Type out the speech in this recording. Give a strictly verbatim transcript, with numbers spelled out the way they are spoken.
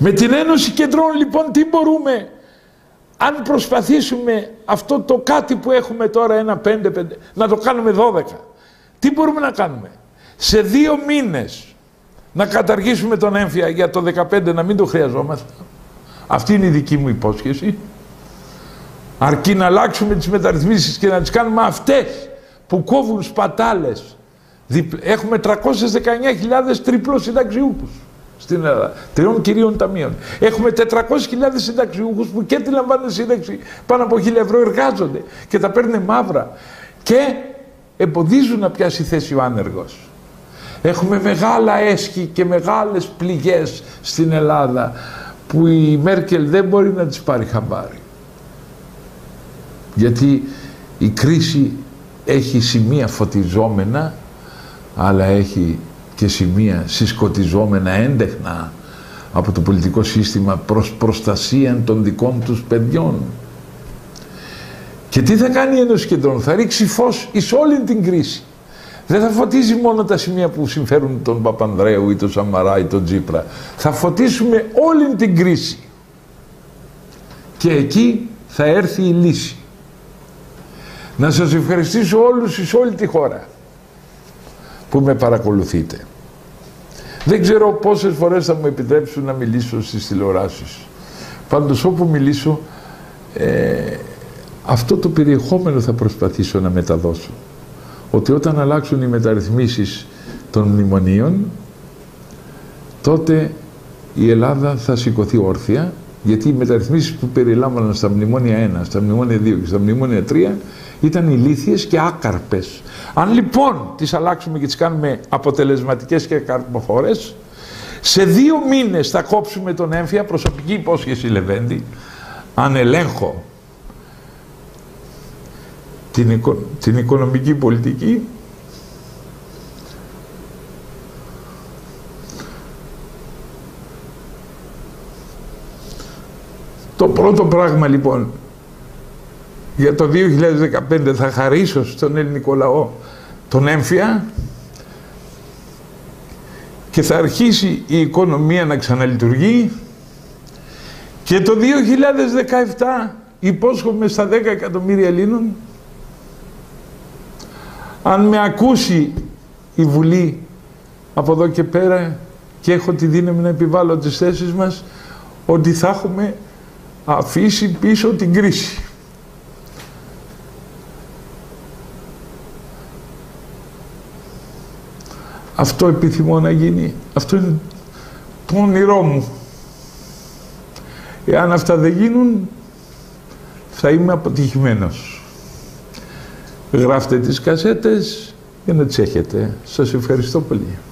Με την Ένωση Κεντρών λοιπόν τι μπορούμε, αν προσπαθήσουμε αυτό το κάτι που έχουμε τώρα ένα πέντε πέντε, να το κάνουμε δώδεκα. Τι μπορούμε να κάνουμε? Σε δύο μήνες να καταργήσουμε τον έμφυα για το δεκαπέντε, να μην το χρειαζόμαστε. Αυτή είναι η δική μου υπόσχεση. Αρκεί να αλλάξουμε τις μεταρρυθμίσεις και να τις κάνουμε αυτές που κόβουν σπατάλες. Έχουμε τριακόσιες δεκαεννιά χιλιάδες τριπλούς συνταξιούχους στην Ελλάδα, τριών κυρίων ταμείων. Έχουμε τετρακόσιες χιλιάδες συνταξιούχους που και τη λαμβάνουν σύνταξη πάνω από χίλια ευρώ, εργάζονται και τα παίρνουν μαύρα και εμποδίζουν να πιάσει θέση ο άνεργος. Έχουμε μεγάλα έσχη και μεγάλες πληγές στην Ελλάδα που η Μέρκελ δεν μπορεί να τις πάρει χαμπάρι. Γιατί η κρίση έχει σημεία φωτιζόμενα, αλλά έχει και σημεία συσκοτιζόμενα έντεχνα από το πολιτικό σύστημα προς προστασία των δικών τους παιδιών. Και τι θα κάνει η Ένωση Κεντρών? Θα ρίξει φως εις όλη την κρίση. Δεν θα φωτίζει μόνο τα σημεία που συμφέρουν τον Παπανδρέου ή τον Σαμαρά ή τον Τσίπρα. Θα φωτίσουμε όλη την κρίση. Και εκεί θα έρθει η λύση. Να σας ευχαριστήσω όλους εις όλη τη χώρα που με παρακολουθείτε. Δεν ξέρω πόσες φορές θα μου επιτρέψουν να μιλήσω στις τηλεοράσεις. Πάντως όπου μιλήσω, ε, αυτό το περιεχόμενο θα προσπαθήσω να μεταδώσω. Ότι όταν αλλάξουν οι μεταρρυθμίσεις των μνημονίων, τότε η Ελλάδα θα σηκωθεί όρθια, γιατί οι μεταρρυθμίσεις που περιλάμβαναν στα μνημόνια ένα, στα μνημόνια δύο και στα μνημόνια τρία ήταν ηλίθιες και άκαρπες. Αν λοιπόν τις αλλάξουμε και τις κάνουμε αποτελεσματικές και καρποφόρες, σε δύο μήνες θα κόψουμε τον έμφυα, προσωπική υπόσχεση Λεβέντη, αν ελέγχω την, οικο, την οικονομική πολιτική, το πρώτο πράγμα λοιπόν για το δύο χιλιάδες δεκαπέντε θα χαρίσω στον ελληνικό λαό τον έμφυα και θα αρχίσει η οικονομία να ξαναλειτουργεί, και το δύο χιλιάδες δεκαεπτά υπόσχομαι στα δέκα εκατομμύρια Ελλήνων, αν με ακούσει η Βουλή από εδώ και πέρα και έχω τη δύναμη να επιβάλλω τις θέσεις μας, ότι θα έχουμε αφήσει πίσω την κρίση. Αυτό επιθυμώ να γίνει. Αυτό είναι το όνειρό μου. Εάν αυτά δεν γίνουν, θα είμαι αποτυχημένος. Γράφτε τις κασέτες για να τις έχετε. Σας ευχαριστώ πολύ.